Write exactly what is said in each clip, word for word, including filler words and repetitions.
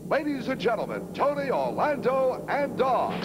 Ladies and gentlemen, Tony, Orlando, and Dawn.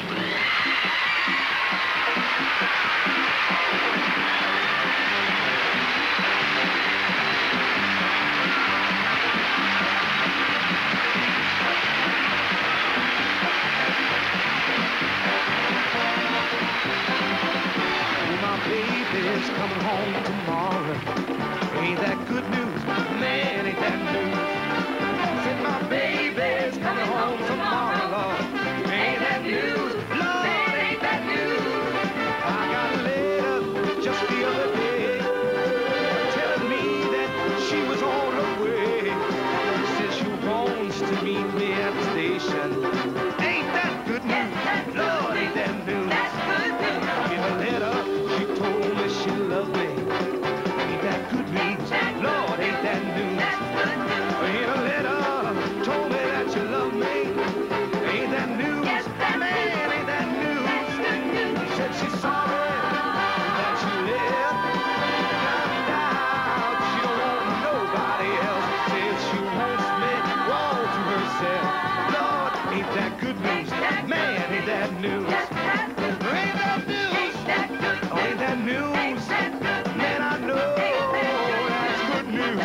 Baby's coming home tomorrow. Ain't that good news? Man, ain't that news? Said my baby's coming home tomorrow, Lord. Ain't that news? Lord, ain't that news? I got a letter just the other day telling me that she was on her way. Says she wants to meet me at the station. Ain't that good news? Lord, ain't that news? That's good news. In a letter, she told me she loved me. Ain't that good news? Lord, ain't that news? In a letter, told me that you love me. Ain't that news? Man, ain't that news? Said she's sorry that she left. Found out she don't want nobody else. Says she wants me all to herself. Lord, ain't that good news? Man, ain't that news? Ain't that news? Oh, ain't that news? Man, I know that's good news.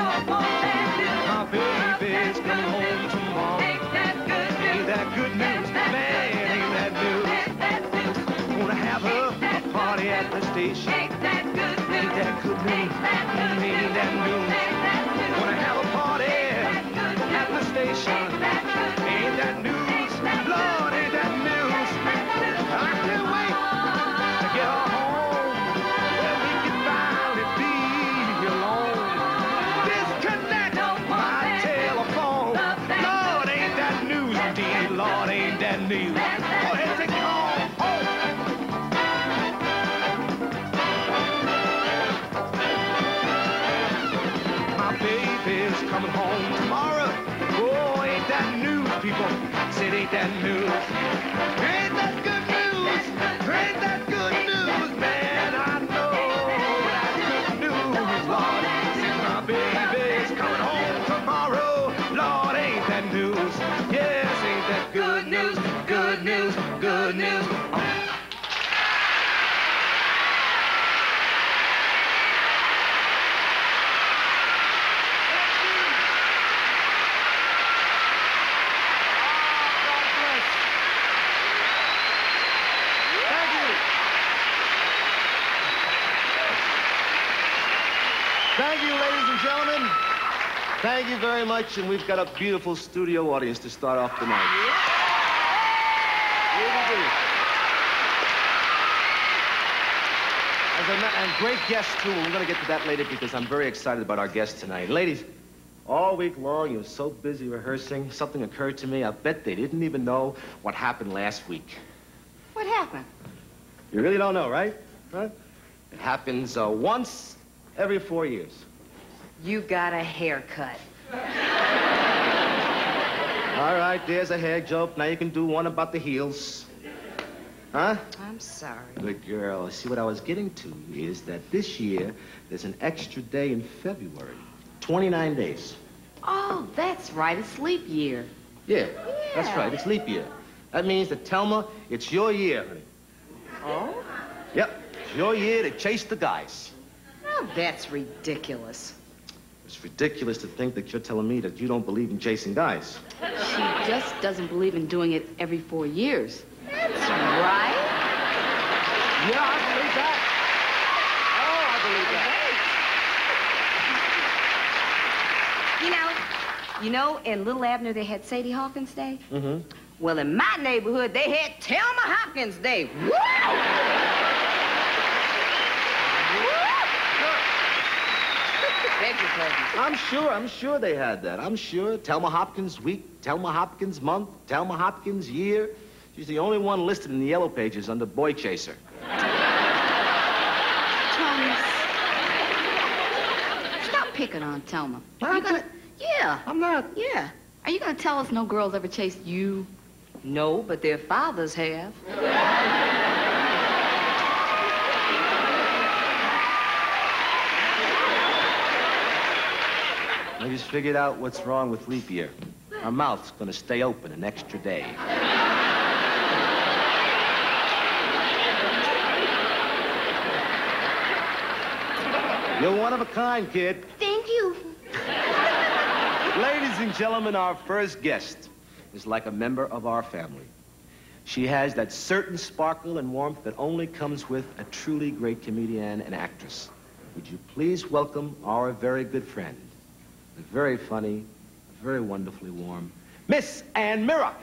My baby's coming home tomorrow. Ain't that good news? Man, ain't that news? Gonna have her a party at the station. Ain't that good news? Ain't that news? Gonna have a party at the station. Ain't that news? Lord, ain't that news? I can't wait to get her home where we can finally be alone. Disconnect my telephone. Lord, ain't that news indeed? Lord, ain't that news? Go ahead, take it home. My baby's coming home tomorrow. Oh, ain't that news, people? Said ain't that news? Ain't that good news? Ain't that good news, man? I know that's good news, Lord. Said my baby's coming home tomorrow. Lord, ain't that news? Yes, ain't that good news? Good news, good news. Thank you, ladies and gentlemen. Thank you very much, and we've got a beautiful studio audience to start off tonight. Really do. As a, and great guests, too. We're going to get to that later because I'm very excited about our guests tonight. Ladies, all week long, you were so busy rehearsing. Something occurred to me. I bet they didn't even know what happened last week. What happened? You really don't know, right? Huh? It happens uh, once every four years. You got a haircut. All right, there's a hair joke. Now you can do one about the heels. Huh? I'm sorry. Good girl. See, what I was getting to is that this year, there's an extra day in February. twenty-nine days. Oh, that's right. It's leap year. Yeah, Yeah. that's right. It's leap year. That means that, Thelma, it's your year, honey. Oh? Yep, it's your year to chase the guys. Now, that's ridiculous. It's ridiculous to think that you're telling me that you don't believe in chasing guys. She just doesn't believe in doing it every four years. That's right. Yeah, I believe that. Oh, I believe that. You know, you know, in Little Abner, they had Sadie Hawkins Day. Mm-hmm. Well, in my neighborhood, they had Thelma Hopkins Day. Woo! I'm sure, I'm sure they had that. I'm sure. Thelma Hopkins week, Thelma Hopkins month, Thelma Hopkins year. She's the only one listed in the yellow pages under Boy Chaser. Thomas, stop picking on Thelma. Are you gonna... Yeah. I'm not. Yeah. Are you gonna tell us no girls ever chased you? No, but their fathers have. I just figured out what's wrong with leap year. What? Her mouth's gonna stay open an extra day. You're one of a kind, kid. Thank you. Ladies and gentlemen, our first guest is like a member of our family. She has that certain sparkle and warmth that only comes with a truly great comedian and actress. Would you please welcome our very good friend, the very funny, very wonderfully warm, Miss Ann Mira.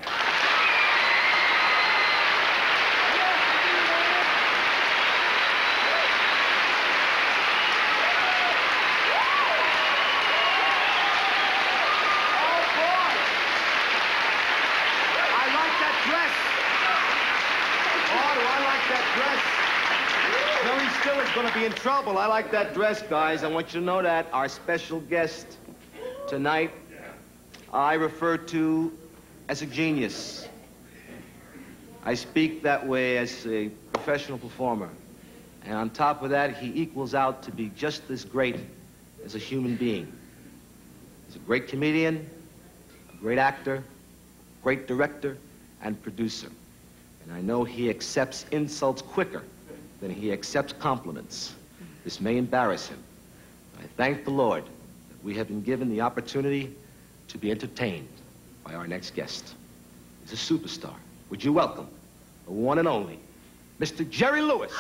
Gonna be in trouble. I like that dress, guys. I want you to know that. Our special guest tonight, I refer to as a genius. I speak that way as a professional performer. And on top of that, he equals out to be just as great as a human being. He's a great comedian, a great actor, great director, and producer. And I know he accepts insults quicker than he accepts compliments. This may embarrass him. I thank the Lord that we have been given the opportunity to be entertained by our next guest. He's a superstar. Would you welcome the one and only, Mister Jerry Lewis.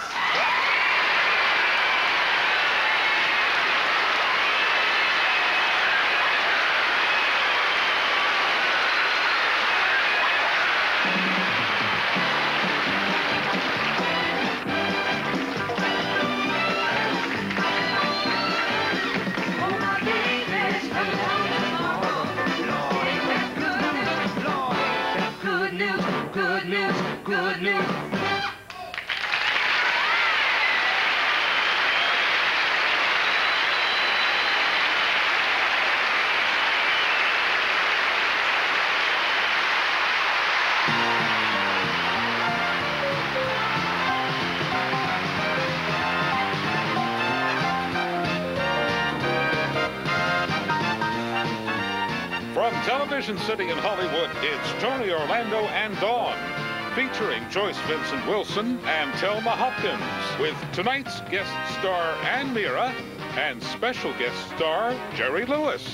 Television City in Hollywood, it's Tony Orlando and Dawn, featuring Joyce Vincent Wilson and Thelma Hopkins, with tonight's guest star Ann Mira and special guest star Jerry Lewis.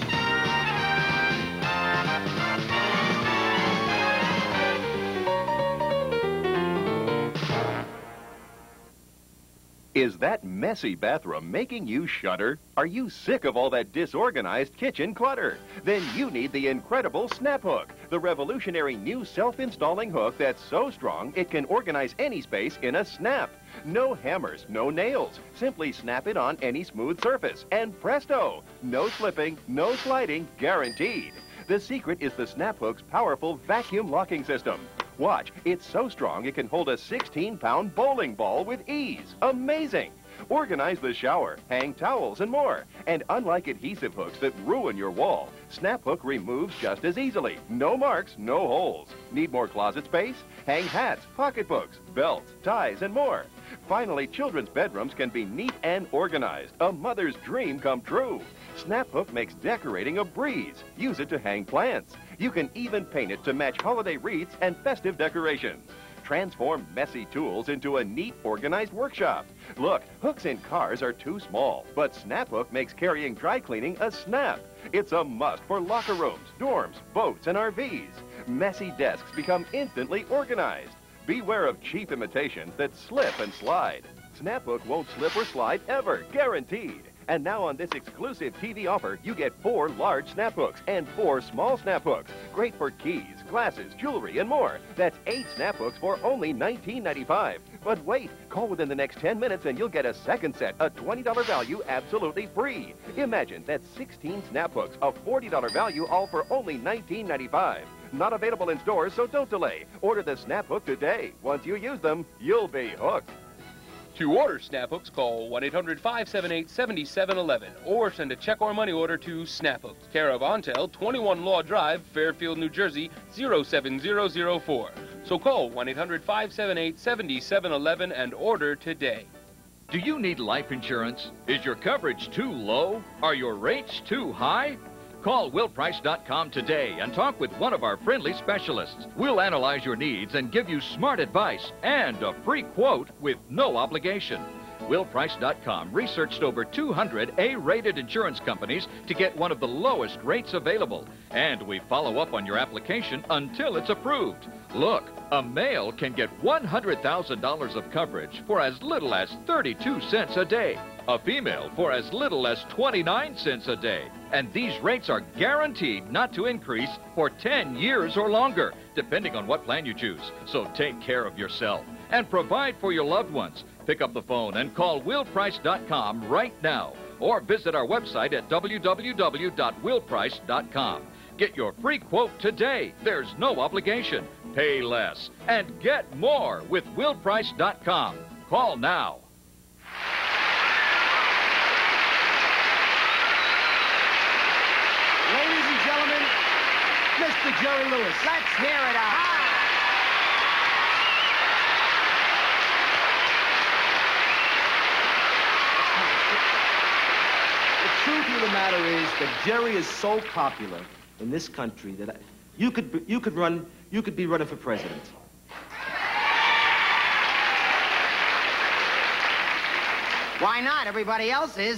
Is that messy bathroom making you shudder? Are you sick of all that disorganized kitchen clutter? Then you need the incredible Snap Hook, the revolutionary new self-installing hook that's so strong it can organize any space in a snap. No hammers, no nails. Simply snap it on any smooth surface, and presto! No slipping, no sliding, guaranteed. The secret is the Snap Hook's powerful vacuum locking system. Watch, it's so strong it can hold a sixteen pound bowling ball with ease. Amazing! Organize the shower, hang towels, and more. And unlike adhesive hooks that ruin your wall, Snap Hook removes just as easily. No marks, no holes. Need more closet space? Hang hats, pocketbooks, belts, ties, and more. Finally, children's bedrooms can be neat and organized. A mother's dream come true. Snap Hook makes decorating a breeze. Use it to hang plants. You can even paint it to match holiday wreaths and festive decorations. Transform messy tools into a neat, organized workshop. Look, hooks in cars are too small, but Snap Hook makes carrying dry cleaning a snap. It's a must for locker rooms, dorms, boats, and R Vs. Messy desks become instantly organized. Beware of cheap imitations that slip and slide. Snap Hook won't slip or slide ever, guaranteed. And now on this exclusive T V offer, you get four large Snap Hooks and four small Snap Hooks. Great for keys, glasses, jewelry, and more. That's eight Snap Hooks for only nineteen ninety-five. But wait, call within the next ten minutes and you'll get a second set, a twenty dollar value, absolutely free. Imagine that's sixteen Snap Hooks, a forty dollar value, all for only nineteen ninety-five. Not available in stores, so don't delay. Order the Snap Hook today. Once you use them, you'll be hooked. To order Snap Hooks, call one eight hundred, five seven eight, seven seven one one or send a check or money order to Snap Hooks, care of Ontel, twenty-one Law Drive, Fairfield, New Jersey, zero seven zero zero four. So call one eight hundred, five seven eight, seven seven one one and order today. Do you need life insurance? Is your coverage too low? Are your rates too high? Call Will Price dot com today and talk with one of our friendly specialists. We'll analyze your needs and give you smart advice and a free quote with no obligation. Will Price dot com researched over two hundred A-rated insurance companies to get one of the lowest rates available. And we follow up on your application until it's approved. Look, a male can get one hundred thousand dollars of coverage for as little as thirty-two cents a day. A female for as little as twenty-nine cents a day. And these rates are guaranteed not to increase for ten years or longer, depending on what plan you choose. So take care of yourself and provide for your loved ones. Pick up the phone and call Will Price dot com right now, or visit our website at w w w dot will price dot com. Get your free quote today. There's no obligation. Pay less and get more with Will Price dot com. Call now. Ladies and gentlemen, Mister Jerry Lewis. Let's hear it out. The truth of the matter is that Jerry is so popular in this country that I, you could be, you could run you could be running for president. Why not? Everybody else is.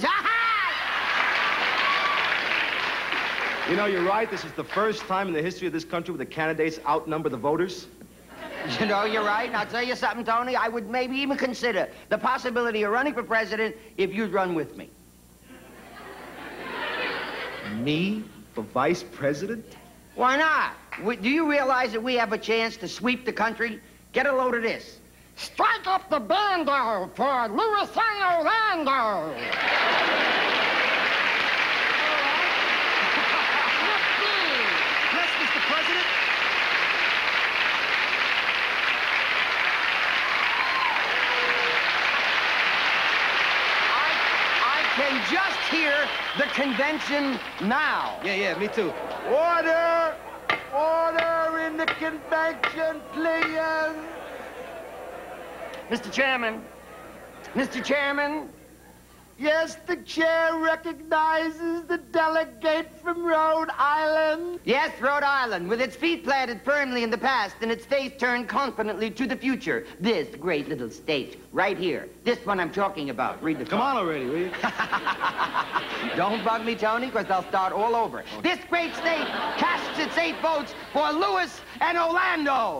You know, you're right. This is the first time in the history of this country where the candidates outnumber the voters. You know, you're right. And I'll tell you something, Tony. I would maybe even consider the possibility of running for president if you'd run with me. Me for vice president? Why not? We, do you realize that we have a chance to sweep the country? Get a load of this. Strike up the bando for Lewis and Orlando. Yes, Mister President. I, I can just hear the convention now. Yeah, yeah, me too. Order! Order in the convention, please! Mister Chairman, Mister Chairman, Yes, the chair recognizes the delegate from Rhode Island. yes, Rhode Island, with its feet planted firmly in the past and its face turned confidently to the future. This great little state, right here. This one I'm talking about. Read the Come on already, will you? Don't bug me, Tony, because they'll start all over. This great state casts its eight votes for Lewis and Orlando.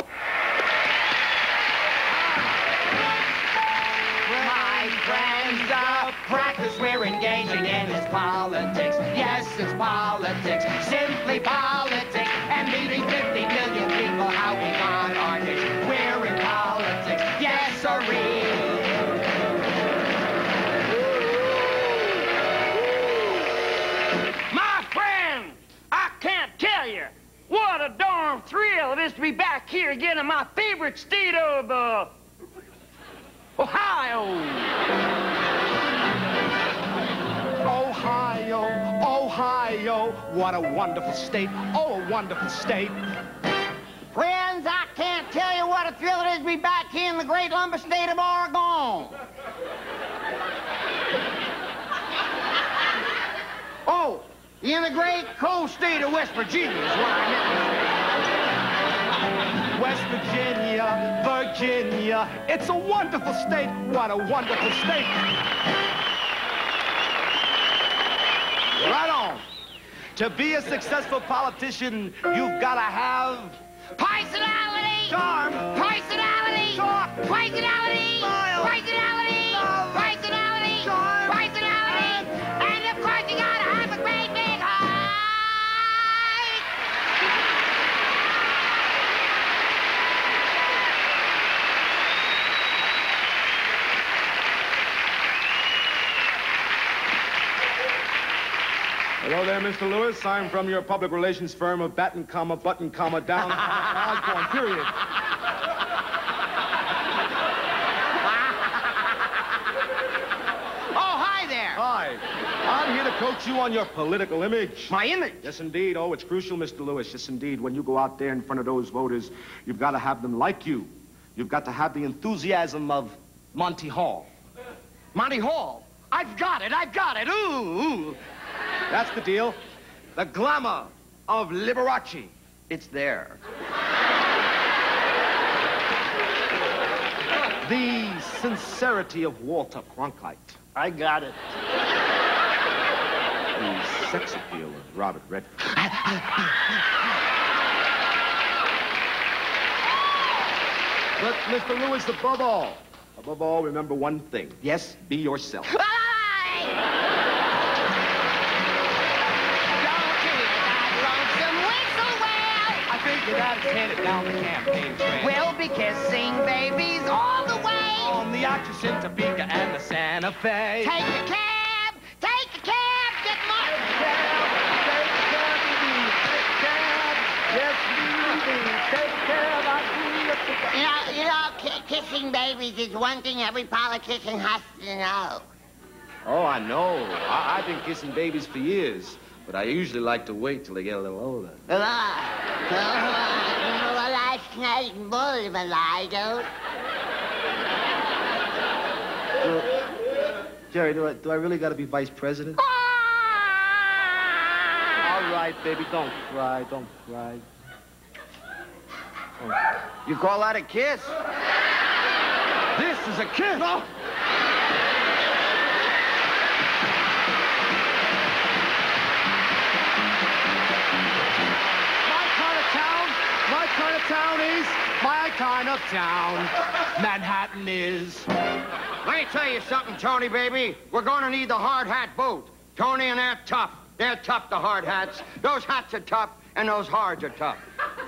My friends, the practice we're engaging in is politics. Yes, it's politics, simply politics. And meeting fifty million people, how we got our kicks. We're in politics, yes, sirree. My friend, I can't tell you what a darn thrill it is to be back here again in my favorite state of, uh, Ohio. Ohio, Ohio, what a wonderful state. Oh, a wonderful state. Friends, I can't tell you what a thrill it is to be back here in the great lumber state of Oregon. Oh, in the great coal state of West Virginia is what I meant. West Virginia, Virginia, it's a wonderful state. What a wonderful state. Right on. To be a successful politician, you've got to have... Personality! Charm! Personality! Talk! Personality! Smile! Personality! Love! Personality! Charm! Personality! And of course you gotta have a great big heart! Hello there, Mister Lewis. I'm from your public relations firm of Batten, comma, Button, comma, Down, Osborne, period. Oh, hi there! Hi. I'm here to coach you on your political image. My image? Yes, indeed. Oh, it's crucial, Mister Lewis. Yes, indeed. When you go out there in front of those voters, you've got to have them like you. You've got to have the enthusiasm of Monty Hall. Monty Hall. I've got it, I've got it. Ooh, ooh. That's the deal. the glamour of Liberace. It's there. The sincerity of Walter Cronkite. I got it. The sex appeal of Robert Redford. But, Mister Lewis, above all, above all, remember one thing. Yes, be yourself. I think Your dad's handed down the campaign trail. We'll be kissing babies all the way. On the actress in Topeka and the Santa Fe. Take a cab, take a cab, get my... Take a cab, take a cab, yes, baby, take a cab, I You know, you know, ki kissing babies is one thing every politician has to know. Oh, I know. I I've been kissing babies for years, but I usually like to wait till they get a little older. Well, last night in Boulevard, I don't. Well, Jerry, do I, do I really got to be vice president? All right, baby, don't cry, don't cry. Oh. You call that a kiss? This is a kiss! No. My kind of town, my kind of town is, my kind of town, Manhattan is. Let me tell you something, Tony, baby. We're going to need the hard hat both. Tony and they're tough. They're tough, the hard hats. Those hats are tough, and those hards are tough.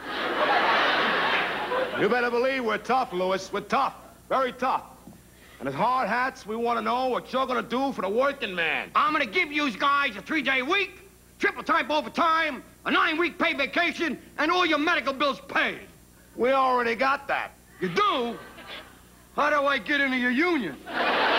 You better believe we're tough, Louis. We're tough. Very tough. And as hard hats, we want to know what you're going to do for the working man. I'm going to give you guys a three-day week, triple time overtime, a nine-week paid vacation, and all your medical bills paid. We already got that. You do? How do I get into your union? Oh,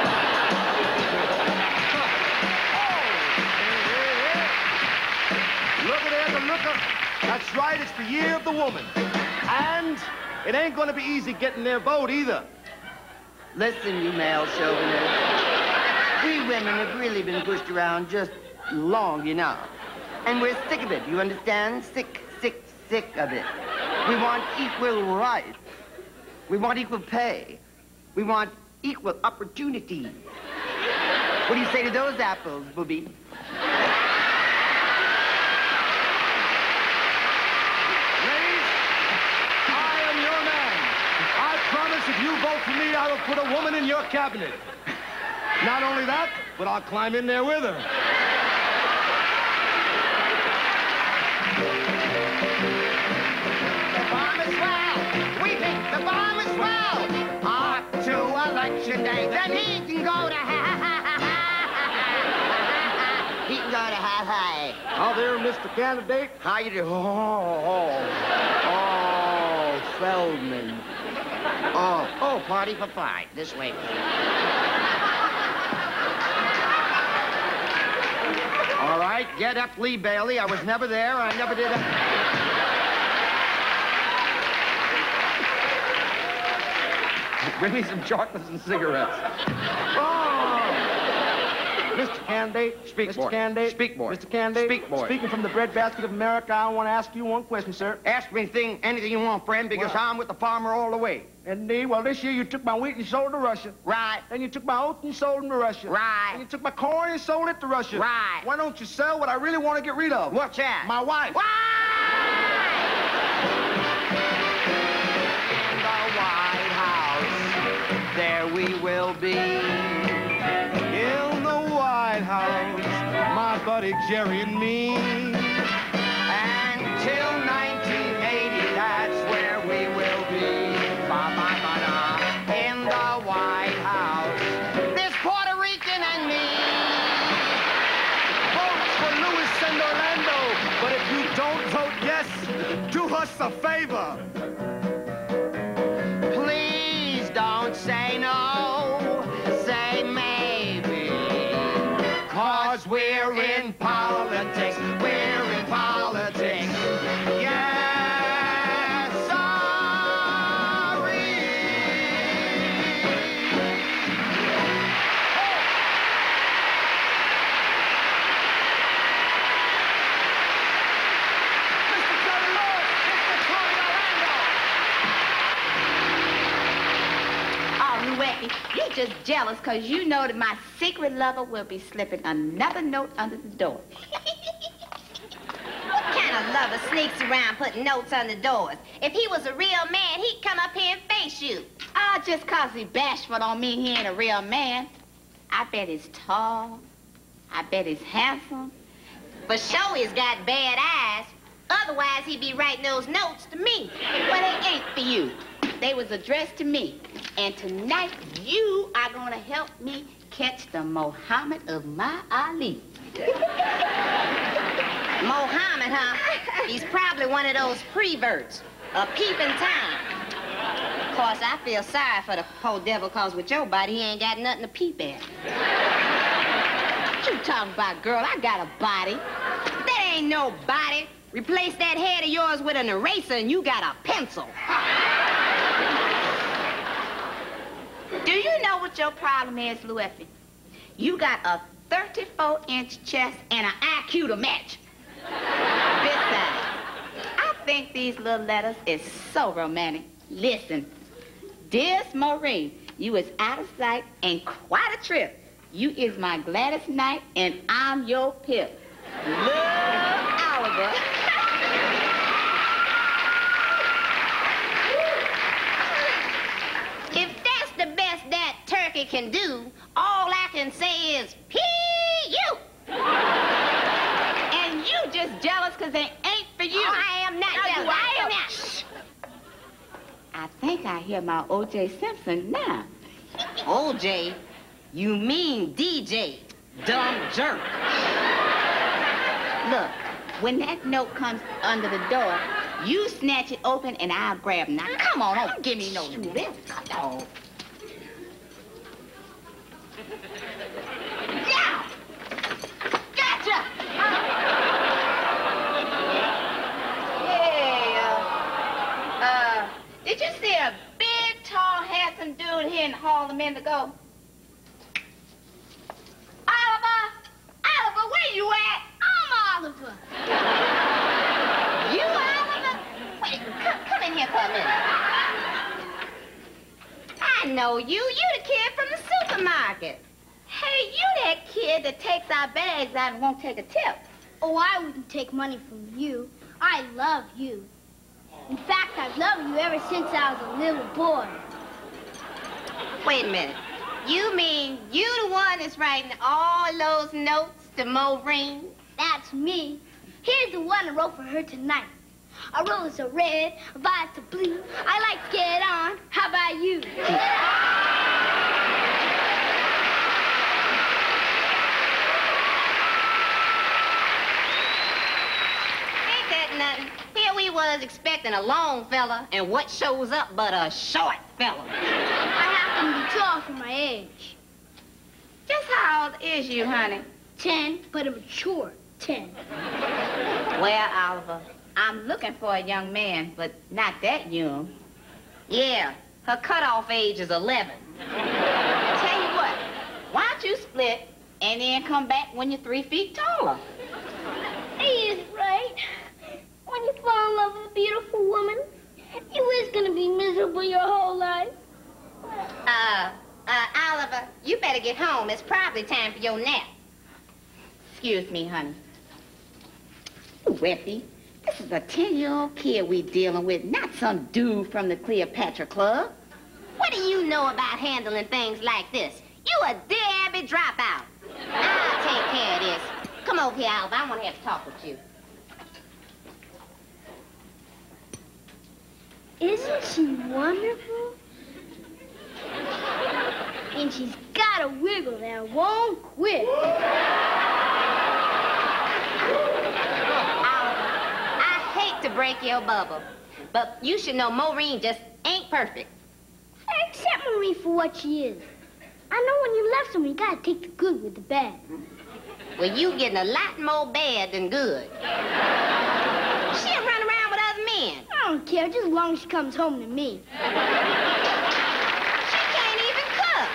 look at that, the looker. That's right, it's the year of the woman. And it ain't gonna be easy getting their vote either. Listen, you male chauvinists. We women have really been pushed around just long enough. And we're sick of it, you understand? Sick, sick, sick of it. We want equal rights. We want equal pay. We want equal opportunity. What do you say to those apples, booby? If you vote for me, I will put a woman in your cabinet. Not only that, but I'll climb in there with her. The bomb is well. We think the bomb is well. Up to election day, then he can go to ha He can go to ha How there, Mister Candidate? How you do? Oh, oh, Oh, Feldman. Oh, oh, party for five. This way. all right, get up, Lee Bailey. I was never there. I never did it. Bring me some chocolates and cigarettes. Oh! Mister Candidate. Speak, Mister boy. Candidate. Speak, boy. Mister Candidate. Speak, boy. Speaking from the breadbasket of America, I want to ask you one question, sir. Ask me thing, anything you want, friend, because Well- I'm with the farmer all the way. Indeed. Well, this year you took my wheat and sold it to Russia. Right. Then you took my oats and sold them to Russia. Right. And you took my corn and sold it to Russia. Right. Why don't you sell what I really want to get rid of? What's that? My wife. In the White House, there we will be. In the White House, my buddy Jerry and me. Until nineteen eighty, that's where we will be. Ba, ba, ba, da. In the White House, this Puerto Rican and me. Vote for Louis and Orlando. But if you don't vote yes, do us a favor. Please don't say no, say maybe. Cause we're in politics, we're in politics. Yes, sorry. You're just jealous because you know that my secret lover will be slipping another note under the door. What kind of lover sneaks around putting notes on the doors? If he was a real man, he'd come up here and face you. Oh, just because he's bashful don't mean he ain't a real man. I bet he's tall. I bet he's handsome. For sure he's got bad eyes. Otherwise, he'd be writing those notes to me. Well, they ain't for you. They was addressed to me. And tonight, you are going to help me catch the Muhammad of my Ali. Mohammed, huh? He's probably one of those preverts. A peeping Tom. Of course, I feel sorry for the poor devil, because with your body, he ain't got nothing to peep at. What you talking about, girl? I got a body. That ain't no body. Replace that head of yours with an eraser and you got a pencil. Do you know what your problem is, Lou Effie? You got a thirty-four inch chest and an I Q to match. Besides, I think these little letters is so romantic. Listen, dearest Maureen, you is out of sight and quite a trip. You is my Gladys Knight and I'm your pip. Love, Oliver. If that's the best that turkey can do, all I can say is P U. And you just jealous because they ain't for you. Oh, I am not no, jealous. You I am not. not. I think I hear my O J Simpson now. O J? You mean D J. Dumb jerk. Look, when that note comes under the door, you snatch it open and I'll grab it. Now, come on, don't give me no lift. Come on. Yeah! Gotcha! Hey, uh, uh, did you see a big, tall, handsome dude here in the hall a minute ago? Oliver! Oliver, where you at? I'm Oliver. You, Oliver? Wait, come, come in here for a minute. I know you. You the kid from the supermarket. Hey, you that kid that takes our bags out and won't take a tip. Oh, I wouldn't take money from you. I love you. In fact, I've loved you ever since I was a little boy. Wait a minute. You mean you the one that's writing all those notes to Maureen? That's me. Here's the one I wrote for her tonight. A rose a red, a violet's a blue. I like to get on. How about you? Ain't that nothing? Here we was expecting a long fella, and what shows up but a short fella? I happen to be tall for my age. Just how old is you, honey? Ten, but a mature ten. Well, Oliver, I'm looking for a young man, but not that young. Yeah, her cutoff age is eleven. Tell you what, why don't you split and then come back when you're three feet taller? He is right. When you fall in love with a beautiful woman, you is gonna be miserable your whole life. Uh, uh, Oliver, you better get home. It's probably time for your nap. Excuse me, honey. Weffie, this is a ten-year-old kid we dealing with, not some dude from the Cleopatra Club. What do you know about handling things like this? You a Debbie dropout. I'll take care of this. Come over here, Oliver. I want to have to talk with you. Isn't she wonderful? And she's got a wiggle that won't quit. To break your bubble, but you should know Maureen just ain't perfect. I accept Maureen for what she is. I know when you love someone, you gotta take the good with the bad. Well, you getting a lot more bad than good. She'll run around with other men. I don't care, just as long as she comes home to me. She can't even cook.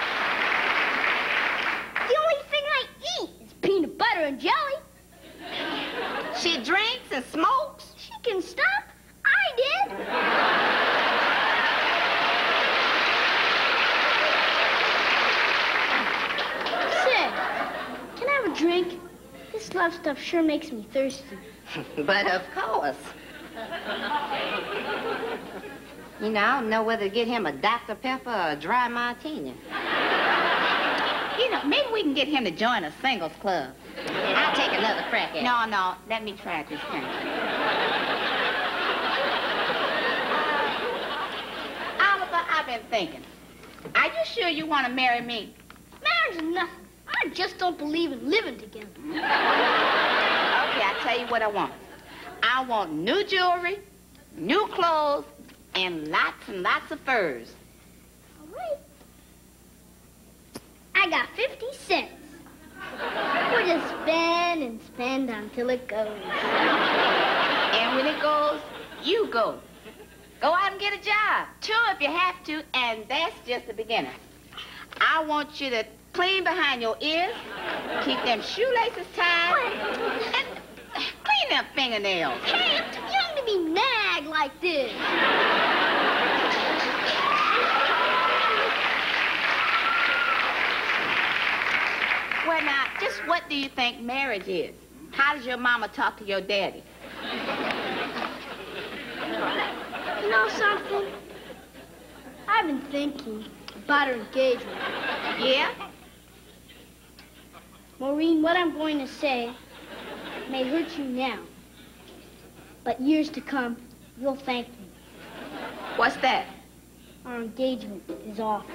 The only thing I eat is peanut butter and jelly. She drinks and smokes. She can stop. I did. hot stuff sure makes me thirsty. But of course. You know, I don't know whether to get him a Doctor Pepper or a dry martini. You know, maybe we can get him to join a singles club. I'll take another crack at it. No, no, let me try it this time. Uh, Oliver, I've been thinking. Are you sure you want to marry me? Marriage is nothing. I just don't believe in living together. Okay, I'll tell you what I want. I want new jewelry, new clothes, and lots and lots of furs. All right. I got fifty cents. We'll just spend and spend until it goes. And when it goes, you go. Go out and get a job. Sure, if you have to, and that's just the beginning. I want you to clean behind your ears, keep them shoelaces tied, and clean them fingernails. Hey, I'm too young to be nagged like this. Well, now, just what do you think marriage is? How does your mama talk to your daddy? You know something? I've been thinking about her engagement. Yeah? Maureen, what I'm going to say may hurt you now, but years to come, you'll thank me. What's that? Our engagement is off.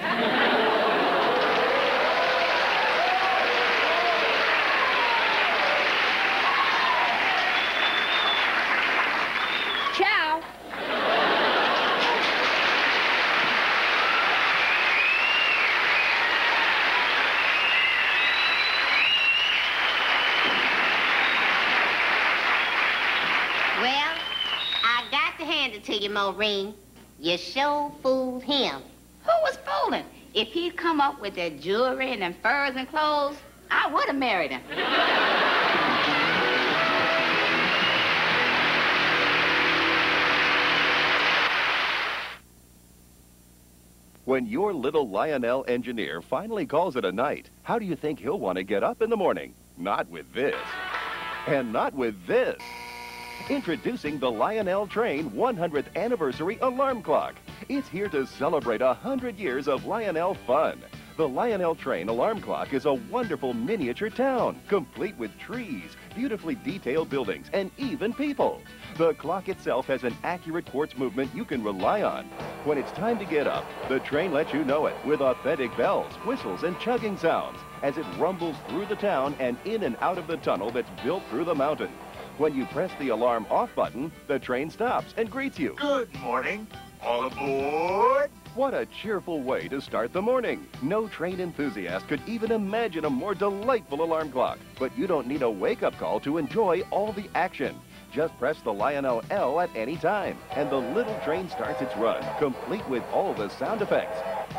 Ciao. Well, I got to hand it to you, Maureen. You sure fooled him. Who was fooling? If he'd come up with that jewelry and them furs and clothes, I would have married him. When your little Lionel engineer finally calls it a night, how do you think he'll want to get up in the morning? Not with this. And not with this. Introducing the Lionel Train one hundredth Anniversary Alarm Clock. It's here to celebrate one hundred years of Lionel fun. The Lionel Train Alarm Clock is a wonderful miniature town, complete with trees, beautifully detailed buildings, and even people. The clock itself has an accurate quartz movement you can rely on. When it's time to get up, the train lets you know it with authentic bells, whistles, and chugging sounds as it rumbles through the town and in and out of the tunnel that's built through the mountain. When you press the alarm off button, the train stops and greets you. Good morning. All aboard. What a cheerful way to start the morning. No train enthusiast could even imagine a more delightful alarm clock. But you don't need a wake-up call to enjoy all the action. Just press the Lionel L at any time, and the little train starts its run, complete with all the sound effects.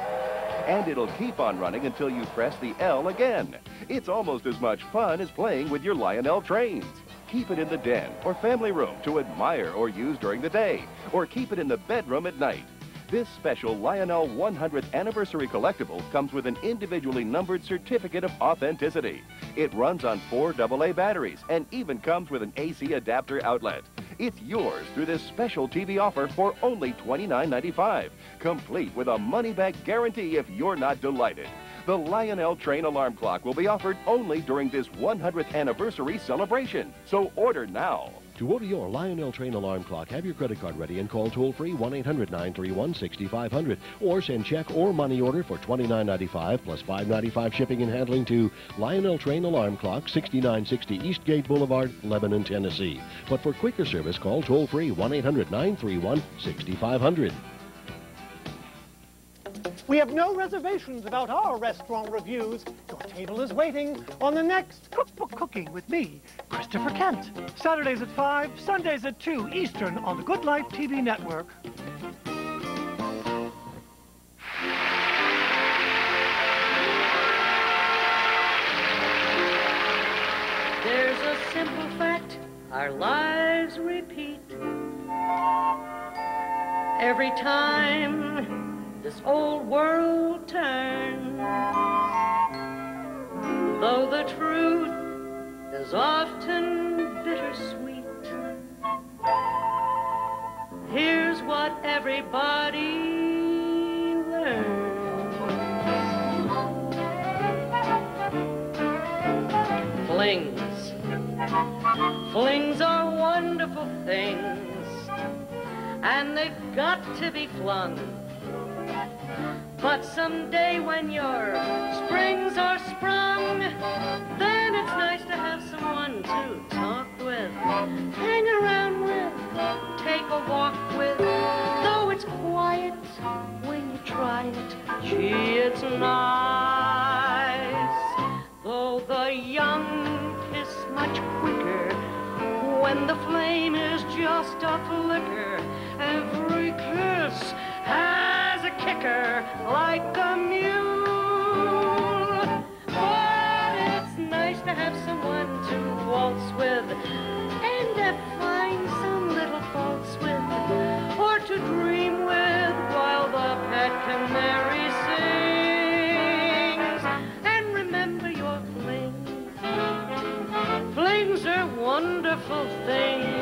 And it'll keep on running until you press the L again. It's almost as much fun as playing with your Lionel trains. Keep it in the den or family room to admire or use during the day, or keep it in the bedroom at night. This special Lionel one hundredth Anniversary collectible comes with an individually numbered certificate of authenticity. It runs on four double A batteries and even comes with an A C adapter outlet. It's yours through this special T V offer for only twenty-nine ninety-five, complete with a money-back guarantee if you're not delighted. The Lionel Train Alarm Clock will be offered only during this one hundredth Anniversary celebration, so order now. To order your Lionel Train Alarm Clock, have your credit card ready and call toll-free one eight hundred nine three one six five zero zero, or send check or money order for twenty-nine ninety-five plus five ninety-five shipping and handling to Lionel Train Alarm Clock, sixty-nine sixty Eastgate Boulevard, Lebanon, Tennessee. But for quicker service, call toll-free one eight hundred nine three one six five zero zero. We have no reservations about our restaurant reviews. Your table is waiting on the next Cookbook Cooking with me, Christopher Kent. Saturdays at five, Sundays at two Eastern on the Good Life T V network. There's a simple fact our lives repeat. Every time this old world turns, though the truth is often bittersweet. Here's what everybody learns. Flings. Flings are wonderful things, and they've got to be flung. But someday when your springs are sprung, then it's nice to have someone to talk with, hang around with, take a walk with. Though it's quiet when you try it, gee, it's nice. Though the young kiss much quicker when the flame is just a flicker, every kiss has a kicker like a mule. But it's nice to have someone to waltz with and to find some little faults with, or to dream with while the pet canary sings. And remember your flings. Flings are wonderful things.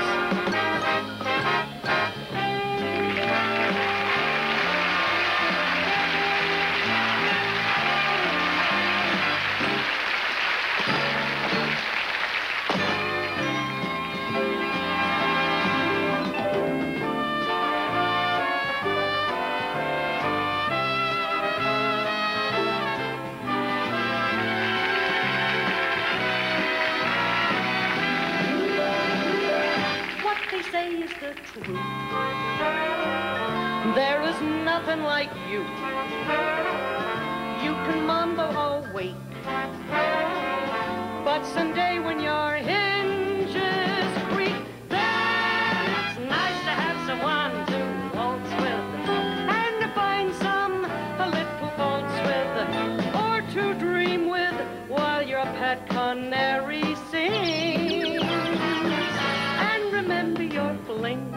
There is nothing like you. You can mumble awake, but someday when your hinges creak, then it's nice to have someone to waltz with, and to find some little faults with, or to dream with while your pet canary sings. And remember your flings.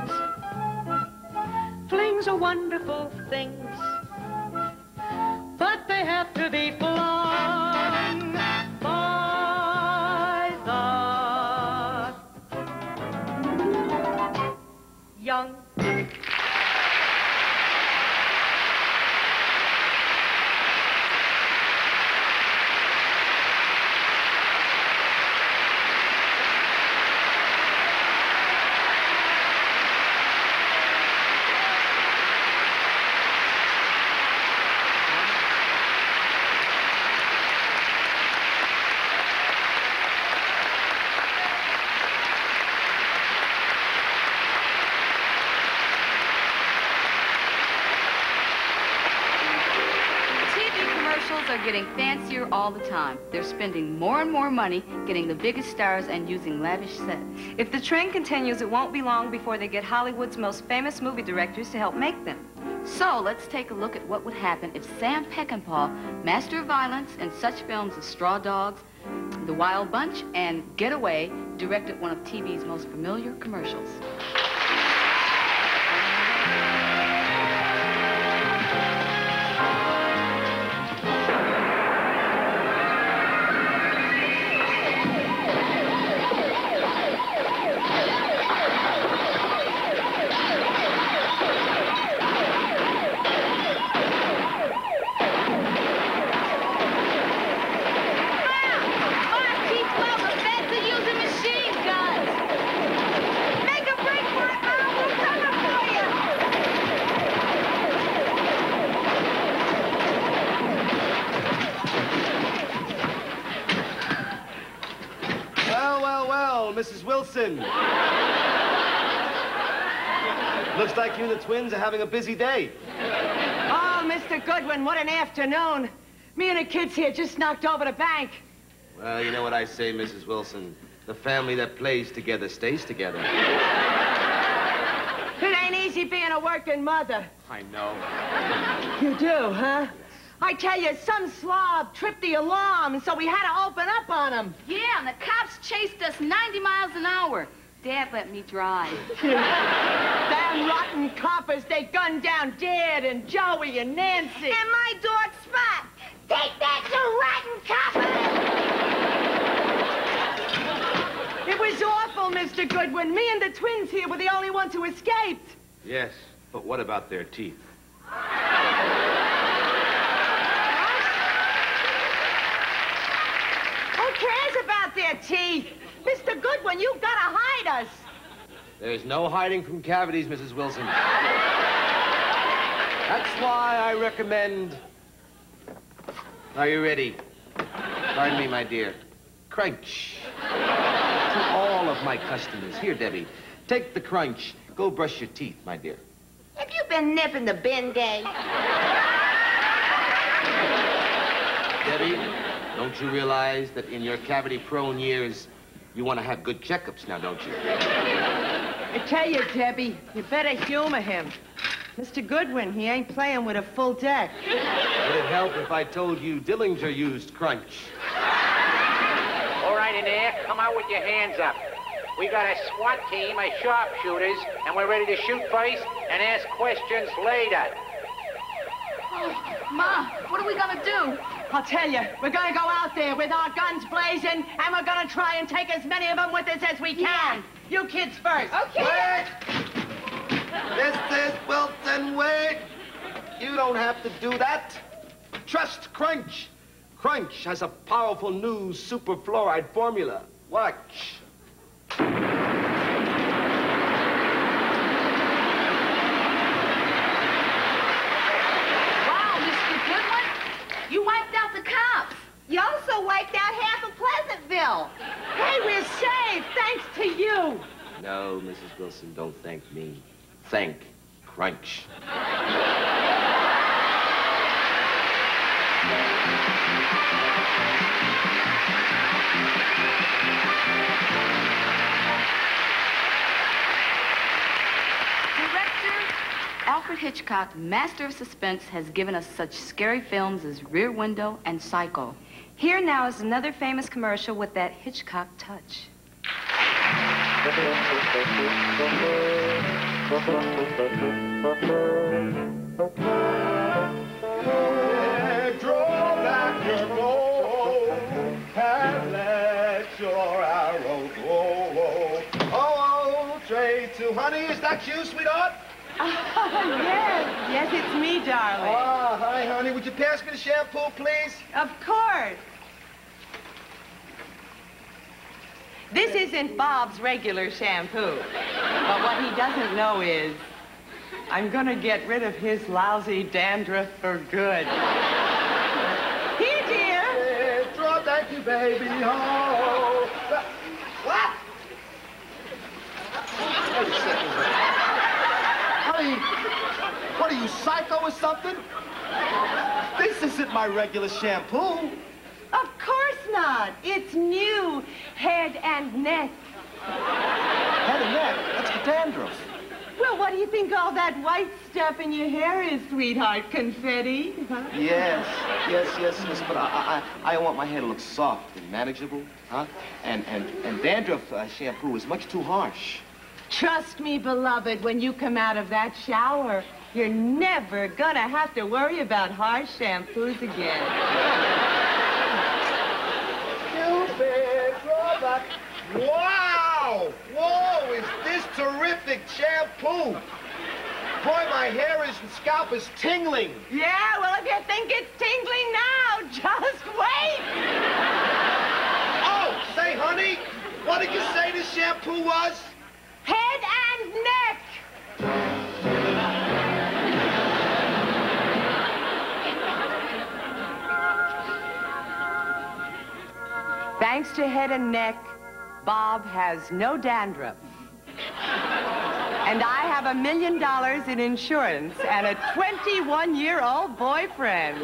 Flings are wonderful things, but they have to be flung by the young. Are getting fancier all the time. They're spending more and more money getting the biggest stars and using lavish sets. If the trend continues, it won't be long before they get Hollywood's most famous movie directors to help make them. So let's take a look at what would happen if Sam Peckinpah, master of violence in such films as Straw Dogs, The Wild Bunch, and Get Away, directed one of T V's most familiar commercials. Missus Wilson. Looks like you and the twins are having a busy day. Oh, Mister Goodwin, what an afternoon. Me and the kids here just knocked over the bank. Well, you know what I say, Missus Wilson. The family that plays together stays together. It ain't easy being a working mother. I know. You do, huh? I tell you, some slob tripped the alarm, and so we had to open up on him. Yeah, and the cops chased us ninety miles an hour. Dad let me drive. Damn rotten coppers, they gunned down Dad and Joey and Nancy. And my dog Spot. Take that, you rotten copper! was awful, Mister Goodwin. Me and the twins here were the only ones who escaped. Yes, but what about their teeth? Who cares about their teeth? Mister Goodwin, you've got to hide us. There's no hiding from cavities, Missus Wilson. That's why I recommend... Are you ready? Pardon me, my dear. Crunch. To all of my customers. Here, Debbie, take the crunch. Go brush your teeth, my dear. Have you been nipping the Bengay? Debbie, don't you realize that in your cavity-prone years, you want to have good checkups now, don't you? I tell you, Debbie, you better humor him. Mister Goodwin, he ain't playing with a full deck. Would it help if I told you Dillinger used crunch? All right, in there, come out with your hands up. We got a SWAT team of sharpshooters, and we're ready to shoot first and ask questions later. Oh, Ma, what are we gonna do? I'll tell you, we're gonna go out there with our guns blazing, and we're gonna try and take as many of them with us as we can. You kids first. Okay. Wait! Missus Wilson, wait! You don't have to do that. Trust Crunch. Crunch has a powerful new superfluoride formula. Watch. Wow, Mister Goodwin, you wiped out the cops. You also wiped out half of Pleasantville. Hey, we're safe, thanks to you. No, Missus Wilson, don't thank me. Thank Crunch. Alfred Hitchcock, master of suspense, has given us such scary films as Rear Window and Psycho. Here now is another famous commercial with that Hitchcock touch. Yeah, draw back your bow and let your arrow go. Oh, trade to honey, is that you, sweetheart? Oh, yes. Yes, it's me, darling. Ah, hi, honey. Would you pass me the shampoo, please? Of course. This isn't Bob's regular shampoo. But what he doesn't know is I'm gonna get rid of his lousy dandruff for good. Here, dear. Yeah, draw, thank you, baby. Oh. What? Wait a second. Honey, what are you, psycho or something? This isn't my regular shampoo. Of course not. It's new. Head and neck. Head and neck? That's the dandruff. Well, what do you think all that white stuff in your hair is, sweetheart? Confetti? Huh? Yes, yes, yes, yes, but I, I, I want my hair to look soft and manageable, huh? And, and, and dandruff uh, shampoo is much too harsh. Trust me, beloved, when you come out of that shower, you're never gonna have to worry about harsh shampoos again. Cupid, drawback. Wow! Whoa, is this terrific shampoo? Boy, my hair is and scalp is tingling. Yeah, well, if you think it's tingling now, just wait. Oh, say, honey, what did you say this shampoo was? Head and neck. Thanks to Head and Neck, Bob has no dandruff. And I have a million dollars in insurance and a twenty-one-year-old boyfriend.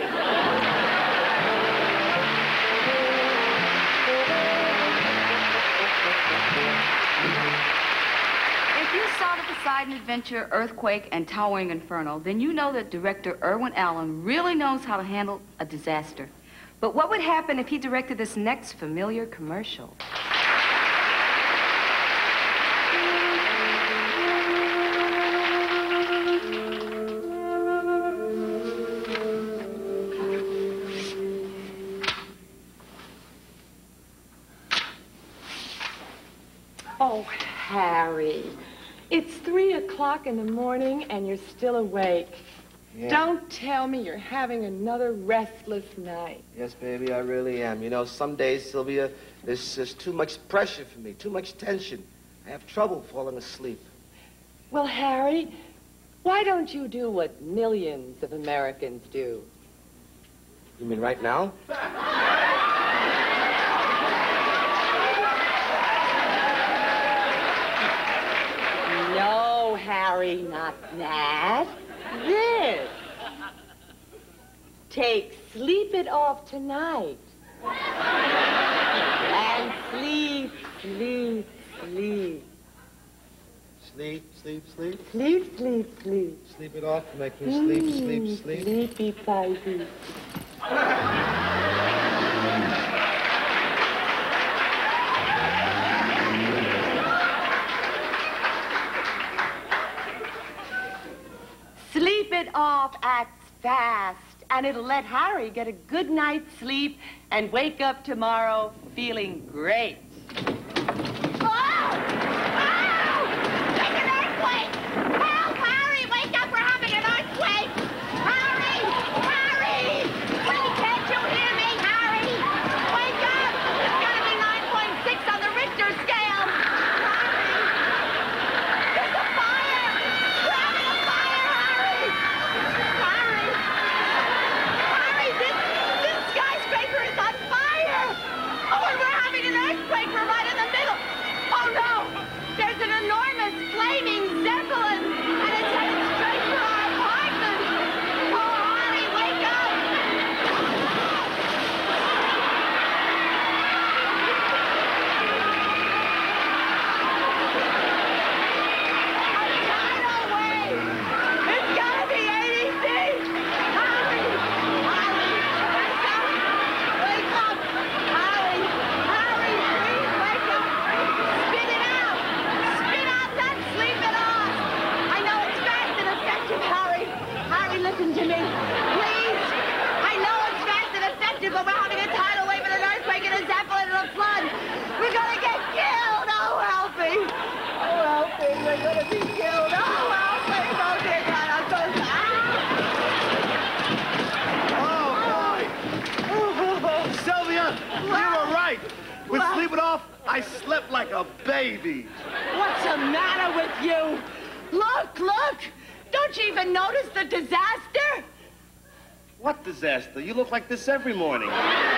If you saw the Poseidon Adventure, Earthquake, and Towering Inferno, then you know that director Irwin Allen really knows how to handle a disaster. But what would happen if he directed this next familiar commercial? Oh, Harry, it's three o'clock in the morning and you're still awake. Yeah. Don't tell me you're having another restless night. Yes, baby, I really am. You know, some days, Sylvia, there's just too much pressure for me, too much tension. I have trouble falling asleep. Well, Harry, why don't you do what millions of Americans do? You mean right now? No, Harry, not that. This. Take Sleep It Off tonight. And sleep, sleep, sleep. Sleep, sleep, sleep. Sleep, sleep, sleep. Sleep it off to make me sleep, Mm, sleep, sleep. Sleepy, baby. Sleep It Off acts fast, and it'll let Harry get a good night's sleep and wake up tomorrow feeling great. I slept like a baby. What's the matter with you? Look, look! Don't you even notice the disaster? What disaster? You look like this every morning.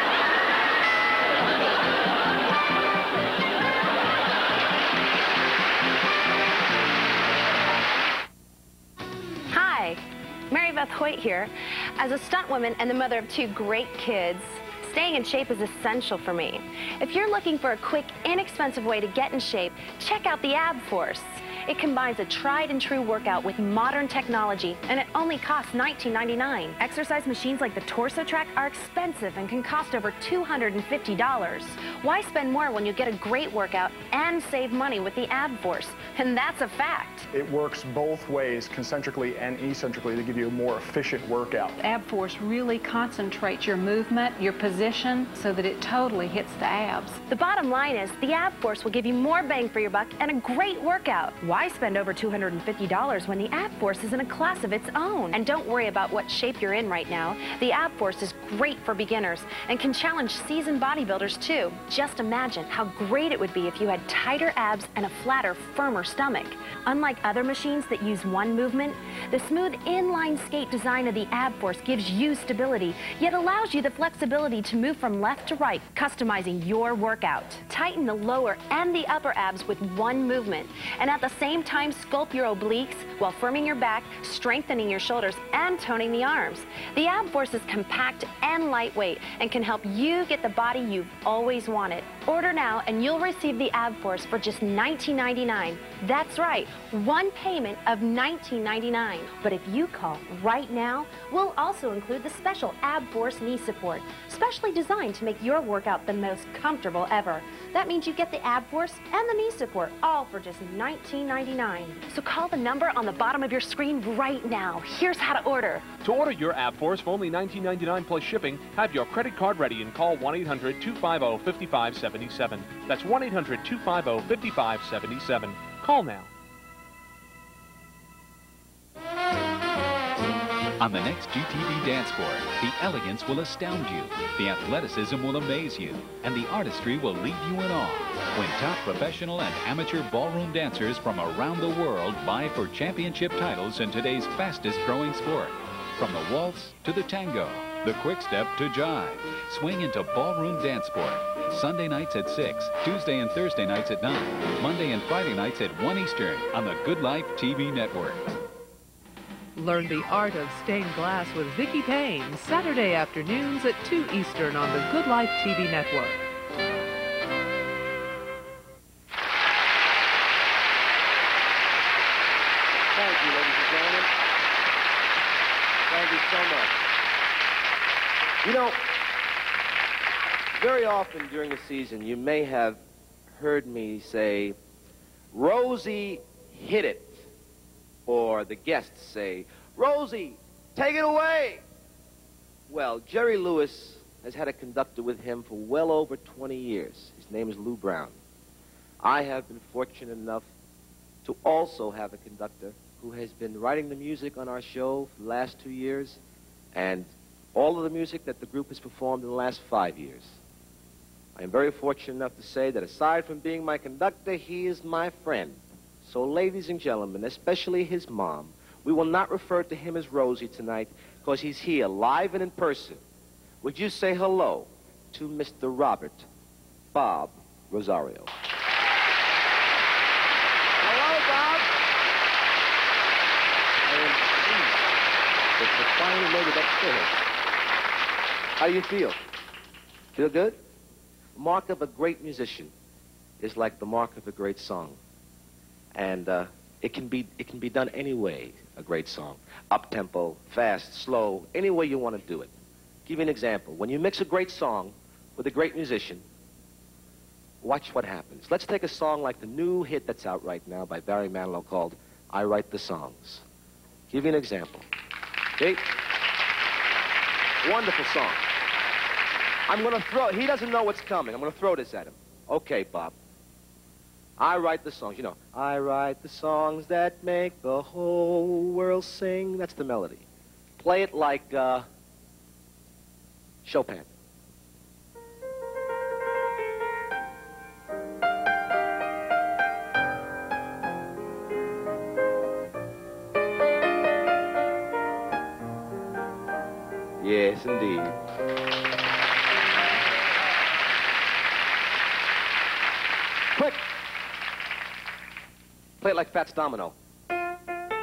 Hi, Mary Beth Hoyt here. As a stunt woman and the mother of two great kids, staying in shape is essential for me. If you're looking for a quick, inexpensive way to get in shape, check out the Ab Force. It combines a tried and true workout with modern technology, and it only costs nineteen ninety-nine. Exercise machines like the Torso Track are expensive and can cost over two hundred fifty dollars. Why spend more when you get a great workout and save money with the Ab Force? And that's a fact. It works both ways, concentrically and eccentrically, to give you a more efficient workout. Ab Force really concentrates your movement, your position, so that it totally hits the abs. The bottom line is the Ab Force will give you more bang for your buck and a great workout. Why spend over two hundred fifty dollars when the Ab Force is in a class of its own? And don't worry about what shape you're in right now. The Ab Force is great for beginners and can challenge seasoned bodybuilders too. Just imagine how great it would be if you had tighter abs and a flatter, firmer stomach. Unlike other machines that use one movement, the smooth inline skate design of the Ab Force gives you stability, yet allows you the flexibility to move from left to right, customizing your workout. Tighten the lower and the upper abs with one movement, and at the same time sculpt your obliques while firming your back, strengthening your shoulders, and toning the arms. The Ab Force is compact and lightweight and can help you get the body you've always wanted. Order now and you'll receive the Ab Force for just nineteen ninety-nine. That's right, one payment of nineteen ninety-nine. But if you call right now, we'll also include the special Ab Force knee support, specially designed to make your workout the most comfortable ever. That means you get the Ab Force and the knee support, all for just nineteen ninety-nine. So call the number on the bottom of your screen right now. Here's how to order. To order your App Force for only nineteen ninety-nine plus shipping, have your credit card ready and call one eight hundred, two five zero, five five seven seven. That's one eight hundred, two five zero, five five seven seven. Call now. On the next G T V Dance Floor, the elegance will astound you, the athleticism will amaze you, and the artistry will leave you in awe when top professional and amateur ballroom dancers from around the world vie for championship titles in today's fastest-growing sport. From the waltz to the tango, the quick step to jive, swing into ballroom dance sport. Sunday nights at six, Tuesday and Thursday nights at nine, Monday and Friday nights at one Eastern on the Good Life T V network. Learn the art of stained glass with Vicki Payne, Saturday afternoons at two Eastern on the Good Life T V network. Thank you, ladies and gentlemen. Thank you so much. You know, very often during the season, you may have heard me say, Rosie, hit it. Or the guests say, Rosie, take it away. Well, Jerry Lewis has had a conductor with him for well over twenty years. His name is Lou Brown. I have been fortunate enough to also have a conductor who has been writing the music on our show for the last two years and all of the music that the group has performed in the last five years. I am very fortunate enough to say that aside from being my conductor, he is my friend. So, ladies and gentlemen, especially his mom, we will not refer to him as Rosie tonight because he's here live and in person. Would you say hello to Mister Robert Bob Rosario? Hello, Bob. I am pleased that you finally made it upstairs. How do you feel? Feel good? The mark of a great musician is like the mark of a great song. And uh, it can be it can be done any way, a great song. Up-tempo, fast, slow, any way you want to do it. Give you an example. When you mix a great song with a great musician, watch what happens. Let's take a song like the new hit that's out right now by Barry Manilow called I Write the Songs. Give you an example. Okay? Wonderful song. I'm going to throw, he doesn't know what's coming. I'm going to throw this at him. Okay, Bob. I write the songs, you know. I write the songs that make the whole world sing. That's the melody. Play it like uh, Chopin. Yes, indeed. Quick! Play it like Fats Domino. Yes!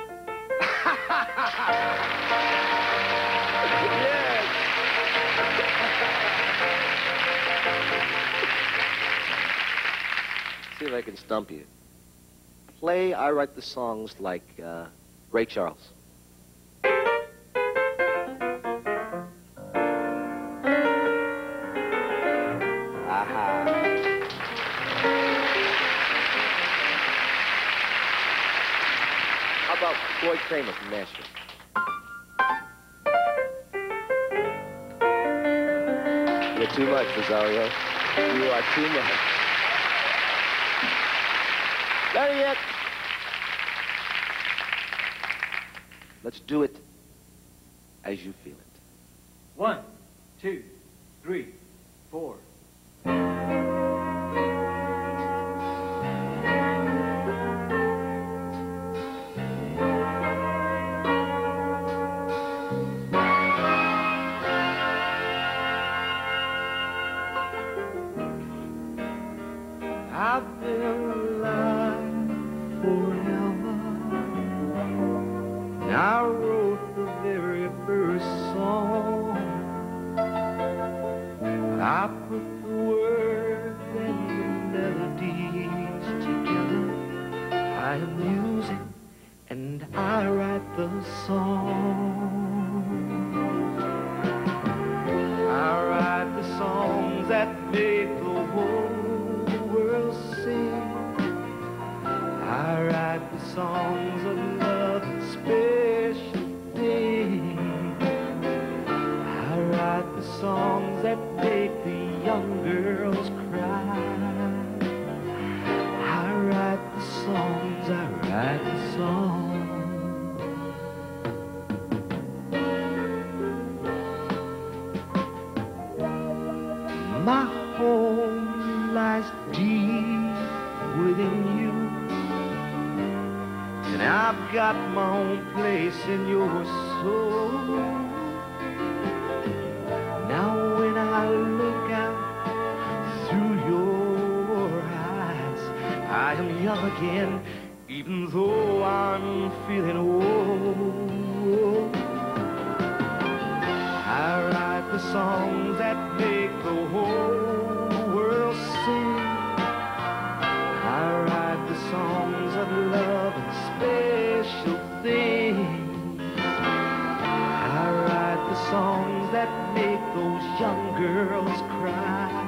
See if I can stump you. Play I Write the Songs like uh, Ray Charles. Floyd Kramer from Nashville. You're too much, Rosario. You are too much. Better yet, let's do it as you feel it. One, two, three, four. I've been alive forever. And I wrote the very first song. I put the words and the melodies together. I am music and I write the song. I write the songs that make the whole world sing. I write songs of love and special things. I write the songs that make the young girls cry. I write the songs, I write the songs. My home lies deep within you, and I've got my own place in your soul. Now when I look out through your eyes, I am young again, even though I'm feeling old. I write the songs that make the whole world sing. I write the songs of love and special things. I write the songs that make those young girls cry.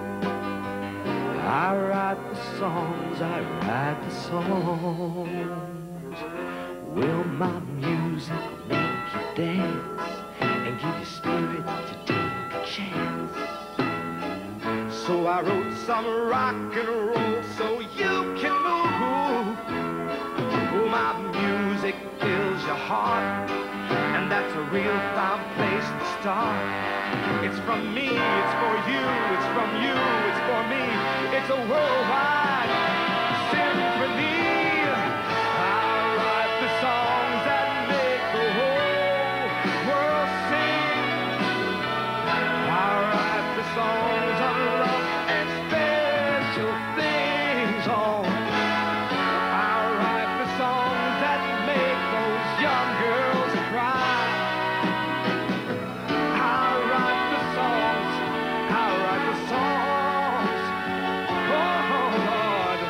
I write the songs, I write the songs. Well, my music will make you dance and give you spirit to take a chance. So I wrote some rock and roll so you can move. Oh, my music fills your heart, and that's a real fine place to start. It's from me, it's for you, it's from you, it's for me. It's a worldwide symphony. I write the songs that make the whole world sing. I write the songs of love and special things. Oh, I write the songs that make those young girls cry. I write the songs, I write the songs. Oh Lord,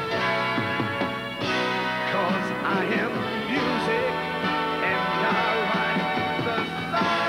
'cause I am music and I write the songs.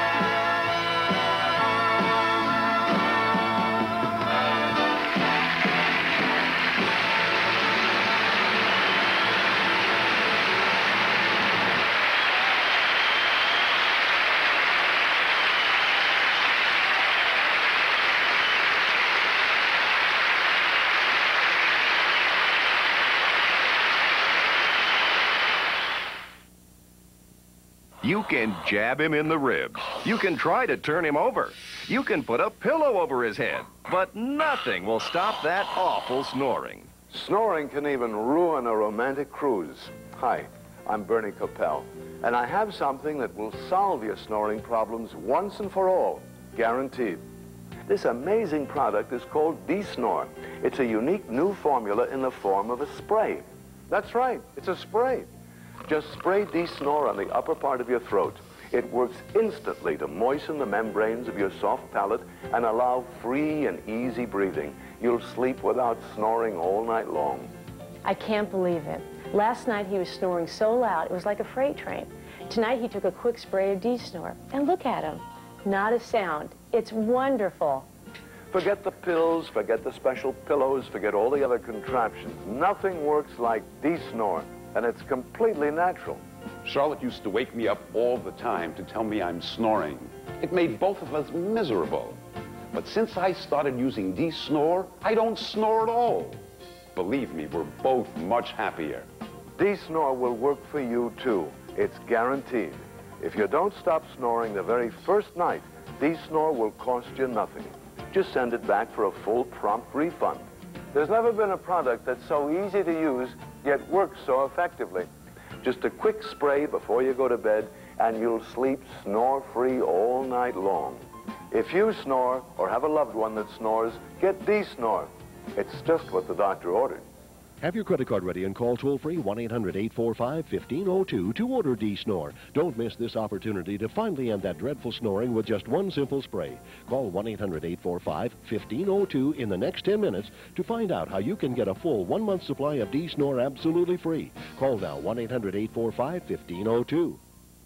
You can jab him in the ribs. You can try to turn him over. You can put a pillow over his head. But nothing will stop that awful snoring. Snoring can even ruin a romantic cruise. Hi, I'm Bernie Coppell, and I have something that will solve your snoring problems once and for all, guaranteed. This amazing product is called D-Snore. It's a unique new formula in the form of a spray. That's right, it's a spray. Just spray D-Snore on the upper part of your throat. It works instantly to moisten the membranes of your soft palate and allow free and easy breathing. You'll sleep without snoring all night long. I can't believe it. Last night he was snoring so loud it was like a freight train. Tonight he took a quick spray of D-Snore. And look at him. Not a sound. It's wonderful. Forget the pills, forget the special pillows, forget all the other contraptions. Nothing works like D-Snore, and it's completely natural. Charlotte used to wake me up all the time to tell me I'm snoring. It made both of us miserable. But since I started using D-Snore, I don't snore at all. Believe me, we're both much happier. D-Snore will work for you, too. It's guaranteed. If you don't stop snoring the very first night, D-Snore will cost you nothing. Just send it back for a full, prompt refund. There's never been a product that's so easy to use, yet works so effectively. Just a quick spray before you go to bed, and you'll sleep snore-free all night long. If you snore or have a loved one that snores, get D-Snore. It's just what the doctor ordered. Have your credit card ready and call toll-free one eight hundred, eight four five, one five zero two to order D-Snore. Don't miss this opportunity to finally end that dreadful snoring with just one simple spray. Call one eight hundred, eight four five, one five zero two in the next ten minutes to find out how you can get a full one-month supply of D-Snore absolutely free. Call now, one eight hundred, eight four five, one five zero two.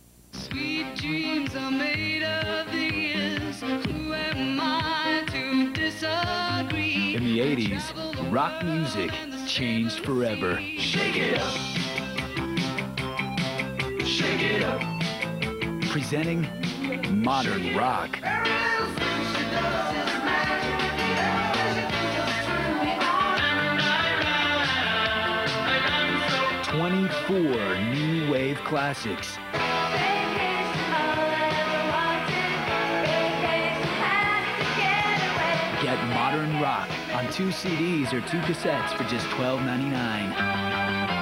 Sweet dreams are made of these. Who am I to disagree? In the eighties, rock music changed forever. Shake it up. Shake it up. Presenting modern rock. twenty-four new wave classics. Get modern rock on two C Ds or two cassettes for just twelve ninety-nine.